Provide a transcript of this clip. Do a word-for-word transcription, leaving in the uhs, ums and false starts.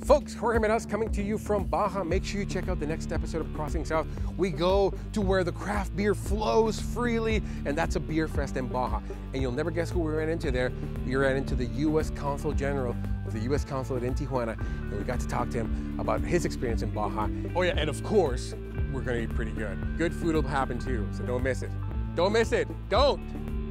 Folks, Jorge Meraz coming to you from Baja. Make sure you check out the next episode of Crossing South. We go to where the craft beer flows freely, and that's a beer fest in Baja. And you'll never guess who we ran into there. We ran into the U S Consul General of the U S Consulate in Tijuana, and we got to talk to him about his experience in Baja. Oh yeah, and of course, we're gonna eat pretty good. Good food will happen too, so don't miss it. Don't miss it, don't!